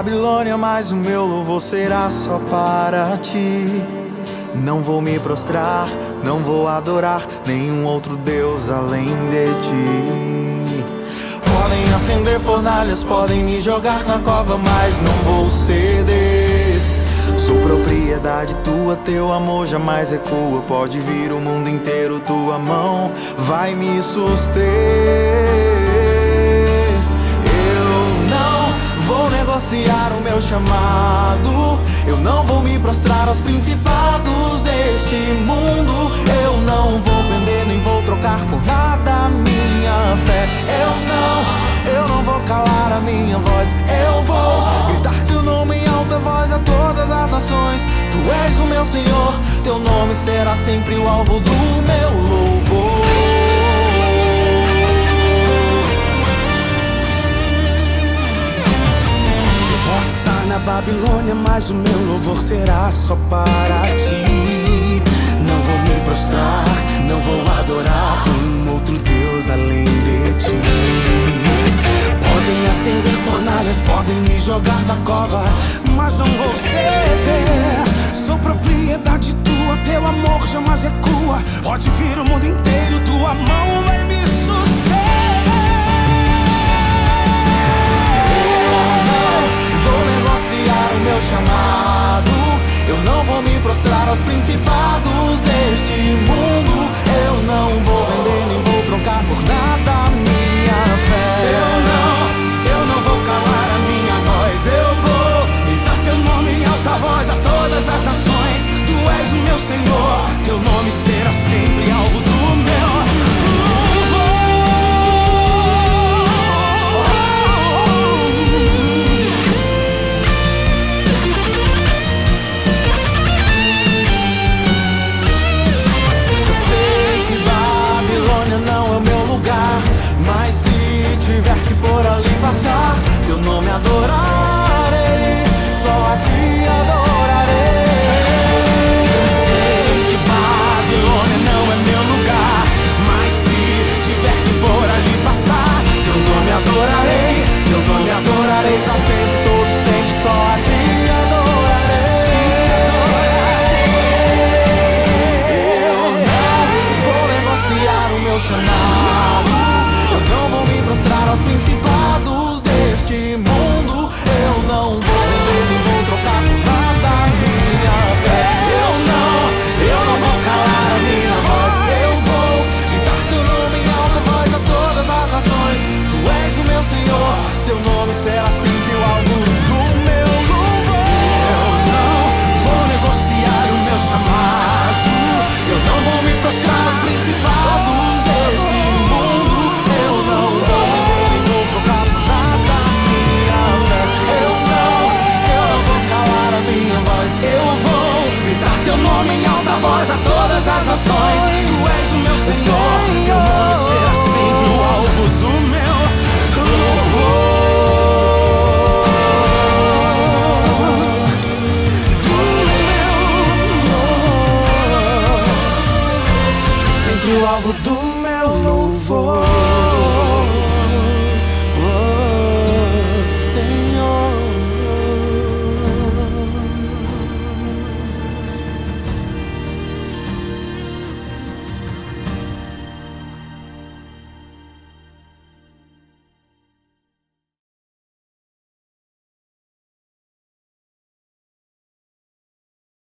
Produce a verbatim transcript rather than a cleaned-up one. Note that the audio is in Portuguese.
Babilônia, mas o meu louvor será só para ti. Não vou me prostrar, não vou adorar nenhum outro Deus além de ti. Podem acender fornalhas, podem me jogar na cova, mas não vou ceder. Sou propriedade tua, teu amor jamais recua. Pode vir o mundo inteiro, tua mão vai me suster. Eu não vou negociar o meu chamado, eu não vou me prostrar aos principados deste mundo. Eu não vou vender nem vou trocar por nada a minha fé. Eu não, eu não vou calar a minha voz. Eu vou gritar teu nome em alta voz a todas as nações. Tu és o meu Senhor, teu nome será sempre o alvo do meu louvor. Eu posso estar na Babilônia, mas o meu louvor será só para ti. Não vou me prostrar, não vou adorar nenhum outro Deus além de ti. Podem acender fornalhas, podem me jogar na cova, mas não vou ceder. Sou propriedade tua, teu amor jamais recua. Pode vir o mundo inteiro, tua mão vai me suster. Eu não vou negociar o meu chamado, eu não vou me prostrar aos principados deste mundo. Eu não vou vender nem vou trocar por nada a minha fé. Eu não, eu não vou calar a minha voz. Eu vou gritar teu nome em alta voz a todas as nações. Tu és o meu Senhor, teu nome será sempre alvo do meu louvor. Eu sei que Babilônia não é o meu lugar, mas se tiver que por ali passar, teu nome adorarei, só a ti adorarei. Sei que Babilônia não é meu lugar, mas se tiver que por ali passar, teu nome adorarei, teu nome adorarei pra sempre, todo sempre, só a ti adorarei. Eu não vou negociar o meu chamado, eu não vou me prostrar aos principados deste mundo. Eu não vou vender nem vou trocar por nada a minha fé. Eu não, eu não vou calar a minha voz. Eu vou gritar teu nome em alta voz a todas as nações. Tu és o meu Senhor, teu nome será sempre o alvo do meu louvor. Eu não vou negociar o meu chamado, eu não vou me prostrar aos principados deste mundo. Eu não vou vender nem vou trocar por nada a minha fé. Eu não, eu não vou calar a minha voz. Eu vou gritar teu nome em alta voz a todas as nações. Tu és o meu Senhor, teu nome será sempre o alvo do meu louvor. Do meu louvor, sempre o alvo do meu louvor.